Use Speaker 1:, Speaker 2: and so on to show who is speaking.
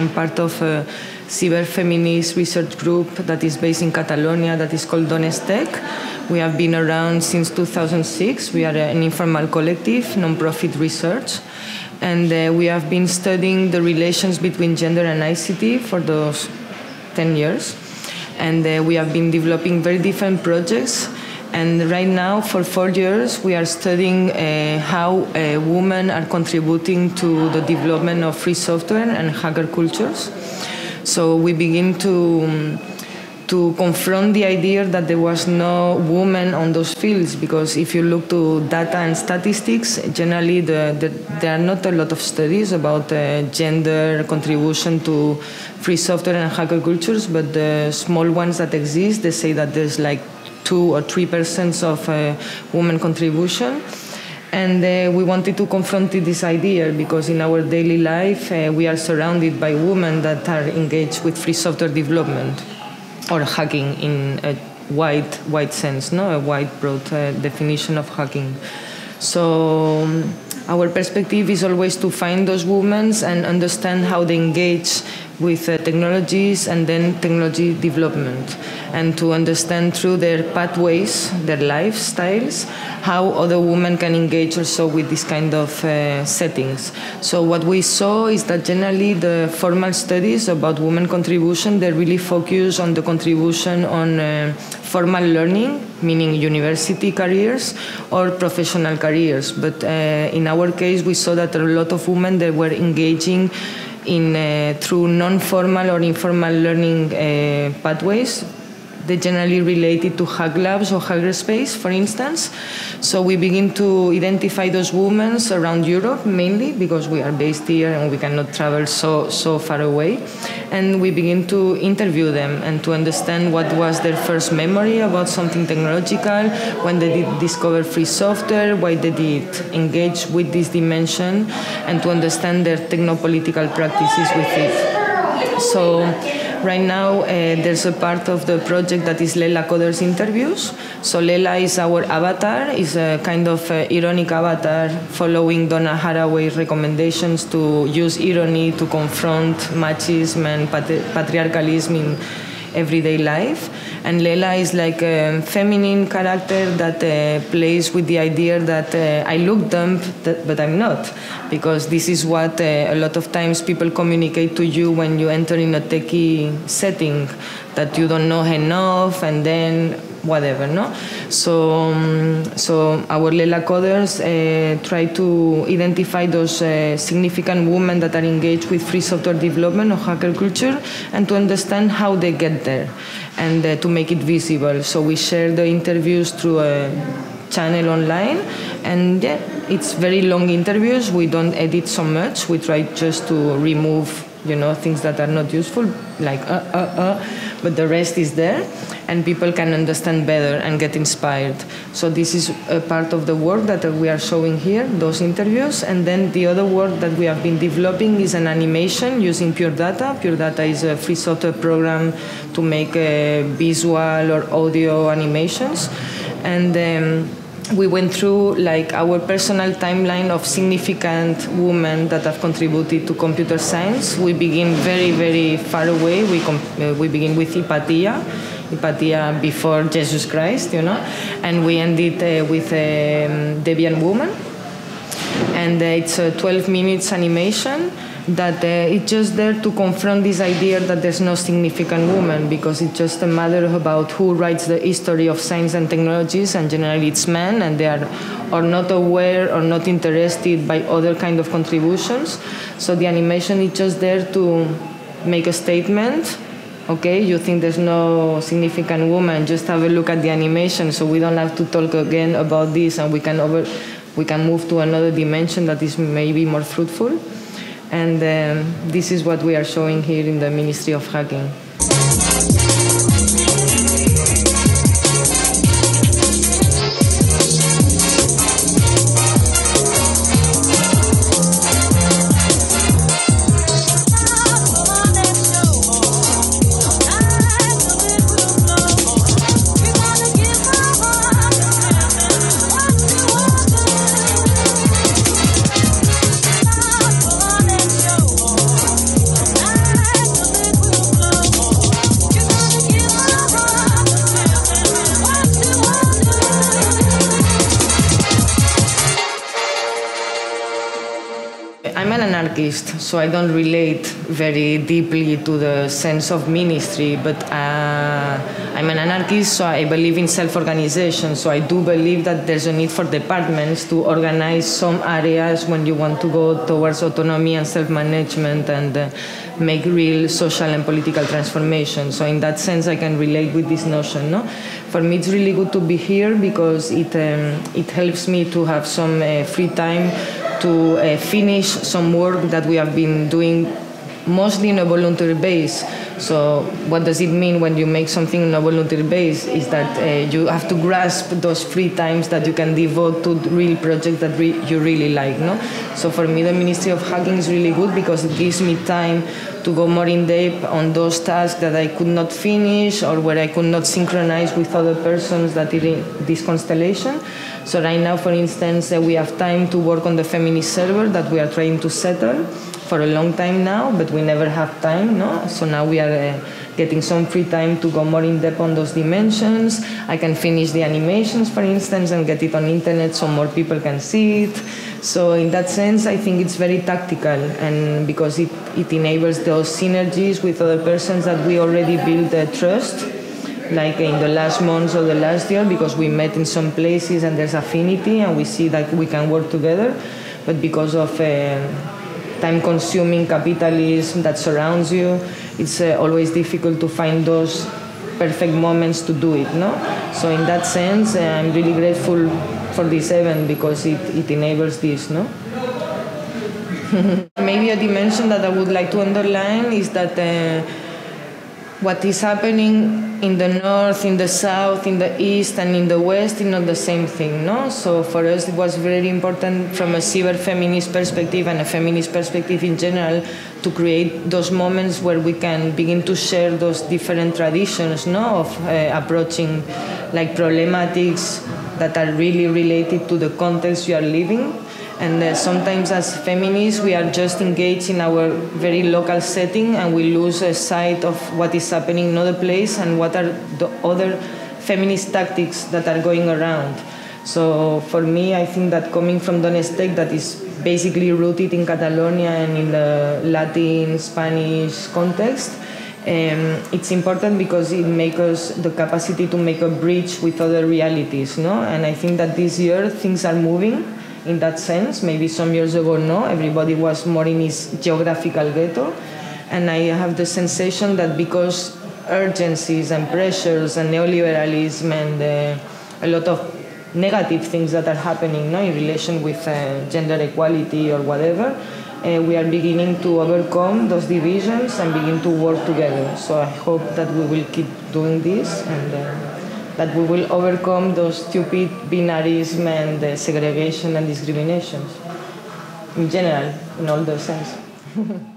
Speaker 1: I'm part of a cyber-feminist research group that is based in Catalonia that is called Donestec. We have been around since 2006. We are an informal collective, non-profit research. And we have been studying the relations between gender and ICT for those 10 years. And we have been developing very different projects. And right now, for 4 years, we are studying how women are contributing to the development of free software and hacker cultures. So we begin to confront the idea that there was no woman on those fields, because if you look to data and statistics, generally there are not a lot of studies about gender contribution to free software and hacker cultures, but the small ones that exist, they say that there's like 2 or 3% of women contribution. And we wanted to confront this idea because in our daily life we are surrounded by women that are engaged with free software development or hacking in a wide sense, no? A wide, broad definition of hacking. So our perspective is always to find those women and understand how they engage with technologies and then technology development, and to understand through their pathways, their lifestyles, how other women can engage also with this kind of settings. So what we saw is that generally the formal studies about women contribution, they really focus on the contribution on formal learning, meaning university careers or professional careers. But in our case, we saw that a lot of women, they were engaging in through non-formal or informal learning pathways. They generally related to hack labs or hackerspace, for instance. So we begin to identify those women around Europe, mainly because we are based here and we cannot travel so far away. And we begin to interview them and to understand what was their first memory about something technological, when they did discover free software, why they did engage with this dimension, and to understand their technopolitical practices with it. So right now, there's a part of the project that is Lela Coder's interviews. So Lela is our avatar, is a kind of ironic avatar following Donna Haraway's recommendations to use irony to confront machismo and patriarchalism in everyday life. And Lela is like a feminine character that plays with the idea that I look dumb, but I'm not. Because this is what a lot of times people communicate to you when you enter in a techie setting, that you don't know enough and then whatever, no? So our Lela Coders try to identify those significant women that are engaged with free software development or hacker culture and to understand how they get there and to make it visible. So we share the interviews through a channel online, and yeah, it's very long interviews. We don't edit so much. We try just to remove, things that are not useful, like but the rest is there, and people can understand better and get inspired. So this is a part of the work that we are showing here, those interviews. And then the other work that we have been developing is an animation using Pure Data. Pure Data is a free software program to make visual or audio animations. And we went through like our personal timeline of significant women that have contributed to computer science. We begin very, very far away. We begin with Hypatia before Jesus Christ, and we ended with a Debian woman. And it's a 12 minutes animation that it's just there to confront this idea that there's no significant woman, because it's just a matter about who writes the history of science and technologies, and generally it's men, and they are or not aware or not interested by other kind of contributions. So the animation is just there to make a statement. Okay, you think there's no significant woman, just have a look at the animation, so we don't have to talk again about this, and we can move to another dimension that is maybe more fruitful. And this is what we are showing here in the Ministry of Hacking.
Speaker 2: Ah!
Speaker 1: I'm an anarchist, so I don't relate very deeply to the sense of ministry, but I'm an anarchist, so I believe in self-organization. So I do believe that there's a need for departments to organize some areas when you want to go towards autonomy and self-management and make real social and political transformation. So in that sense, I can relate with this notion. No? For me, it's really good to be here because it helps me to have some free time to finish some work that we have been doing mostly on a voluntary base. So what does it mean when you make something on a voluntary base is that you have to grasp those free times that you can devote to real projects that you really like. No? So for me, the Ministry of Hacking is really good because it gives me time to go more in depth on those tasks that I could not finish or where I could not synchronize with other persons that are in this constellation. So right now, for instance, we have time to work on the feminist server that we are trying to settle for a long time now, but we never have time, no? So now we are getting some free time to go more in depth on those dimensions. I can finish the animations, for instance, and get it on internet so more people can see it. So in that sense, I think it's very tactical, and because it enables those synergies with other persons that we already built trust, like in the last months or the last year, because we met in some places and there's affinity and we see that we can work together. But because of time-consuming capitalism that surrounds you, it's always difficult to find those perfect moments to do it. No? So in that sense, I'm really grateful for this event because it enables this. No? Maybe a dimension that I would like to underline is that what is happening in the north, in the south, in the east, and in the west is not the same thing, no? So for us, it was very important from a cyber-feminist perspective and a feminist perspective in general to create those moments where we can begin to share those different traditions, no, of approaching like problematics that are really related to the context you are living. And sometimes as feminists, we are just engaged in our very local setting and we lose sight of what is happening in other place and what are the other feminist tactics that are going around. So for me, I think that coming from Donetsk, that is basically rooted in Catalonia and in the Latin, Spanish context, it's important because it makes us the capacity to make a bridge with other realities, no? And I think that this year things are moving in that sense. Maybe some years ago, no, everybody was more in his geographical ghetto. And I have the sensation that because urgencies and pressures and neoliberalism and a lot of negative things that are happening, no, in relation with gender equality or whatever, we are beginning to overcome those divisions and begin to work together. So I hope that we will keep doing this and that we will overcome those stupid binarism and segregation and discriminations in general, in all those sense.